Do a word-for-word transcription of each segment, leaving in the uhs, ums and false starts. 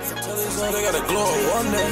Tell these hoes they gotta glow up one day.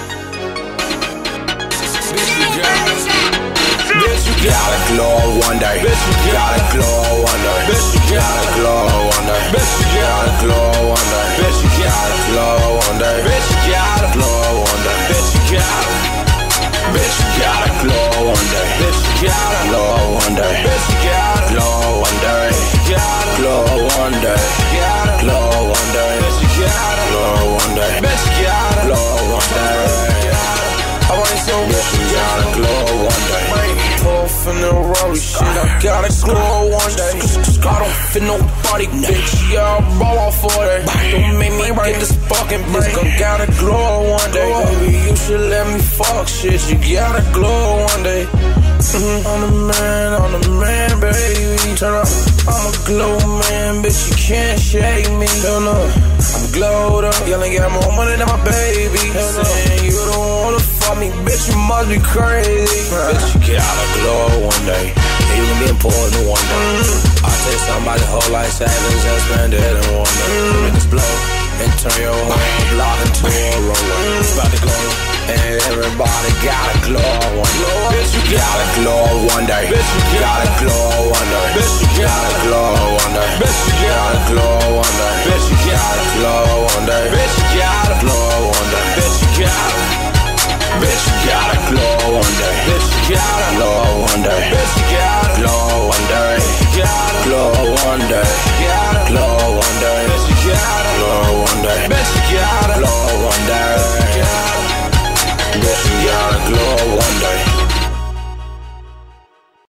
Bitch, you gotta, bitch, you gotta glow up one day. Bitch, you gotta glow up one day. Bitch, you gotta glow up one day. Bitch, you gotta glow up one day. Bitch, you gotta glow up one day. Bitch, you gotta glow up one day. Bitch, you gotta, bitch, you gotta glow up one day. Bitch, you gotta glow up one day. Bitch, you gotta glow up one day. Glow up one day. Glow up one day. Bitch, you gotta glow up one day. Bitch, you gotta glow up one day. I want it so bitch, you gotta glow up one day. Puff in the rollie shit, I gotta glow up one day. I don't fit nobody, bitch, yeah, I'll ball off for that. Don't make me get this fucking bitch, I gotta glow up one day. Baby, you should let me fuck shit, you gotta glow up one day. Mm-hmm. I'm the man, I'm the man, baby. Turn up, I'm a glow man, bitch, you can't shake me. Hell no, I'm glowed up, y'all ain't got more money than my baby. Saying you don't wanna fuck me, bitch, you must be crazy. Bitch, you gotta glow one day, yeah, you gon' be important one day. Mm-hmm. I'll take somebody's whole life savings and spend it in one day. Mm-hmm. Make this blow and turn your whole block into a runway. It's about to glow, and everybody gotta glow one day. Bitch, you gotta glow one day. Bitch, you gotta glow one day. Bitch, you gotta glow one day. Bitch, you gotta glow one day. Bitch, you gotta glow one day. Bitch, you gotta glow one day. Bitch, you gotta, bitch, you gotta glow one day. Bitch, you gotta glow one day.